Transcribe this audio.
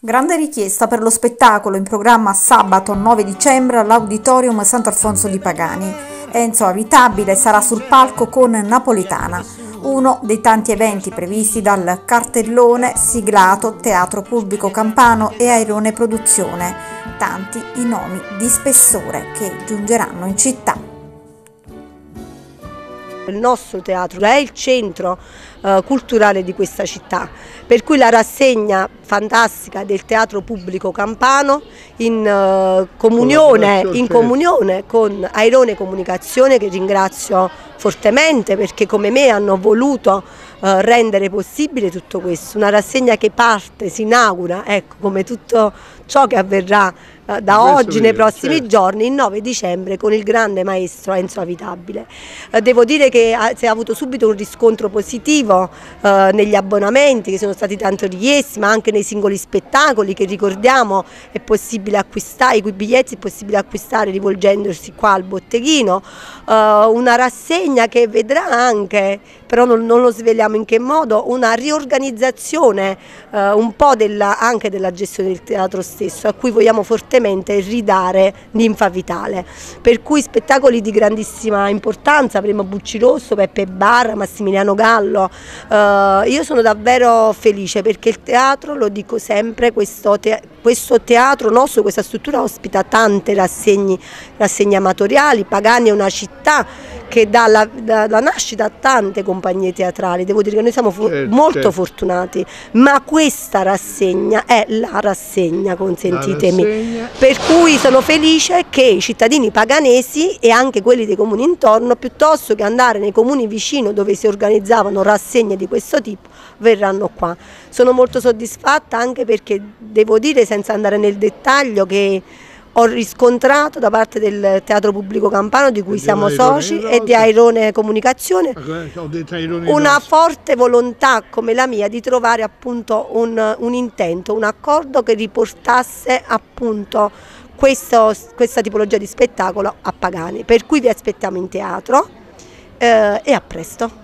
Grande richiesta per lo spettacolo in programma sabato 9 dicembre all'Auditorium Sant'Alfonso di Pagani. Enzo Avitabile sarà sul palco con Napoletana, uno dei tanti eventi previsti dal cartellone siglato Teatro Pubblico Campano e Airone Produzione. Tanti i nomi di spessore che giungeranno in città. Il nostro teatro è il centro culturale di questa città, per cui la rassegna fantastica del Teatro Pubblico Campano in comunione con Airone Comunicazione, che ringrazio fortemente perché come me hanno voluto rendere possibile tutto questo, una rassegna che parte, si inaugura, ecco, come tutto ciò che avverrà da oggi nei prossimi giorni, il 9 dicembre, con il grande maestro Enzo Avitabile. Devo dire che si è avuto subito un riscontro positivo negli abbonamenti che sono stati tanto richiesti, ma anche nei singoli spettacoli che ricordiamo è possibile acquistare, i cui biglietti è possibile acquistare rivolgendosi qua al botteghino. Una rassegna che vedrà anche, però non lo sveliamo in che modo, una riorganizzazione un po' anche della gestione del teatro stesso, a cui vogliamo fortemente ridare linfa vitale. Per cui spettacoli di grandissima importanza, avremo Bucci Rosso, Peppe Barra, Massimiliano Gallo. Io sono davvero felice perché il teatro, lo dico sempre, questo teatro nostro, questa struttura ospita tante rassegne amatoriali. Pagani è una città che dà la nascita a tante compagnie teatrali, devo dire che noi siamo molto fortunati, ma questa rassegna è la rassegna, consentitemi, per cui sono felice che i cittadini paganesi e anche quelli dei comuni intorno, piuttosto che andare nei comuni vicino dove si organizzavano rassegne di questo tipo, verranno qua. Sono molto soddisfatta anche perché devo dire, senza andare nel dettaglio, che ho riscontrato da parte del Teatro Pubblico Campano, di cui siamo soci, e di Airone Comunicazione, una forte volontà come la mia di trovare appunto un intento, un accordo che riportasse appunto questa tipologia di spettacolo a Pagani. Per cui vi aspettiamo in teatro e a presto.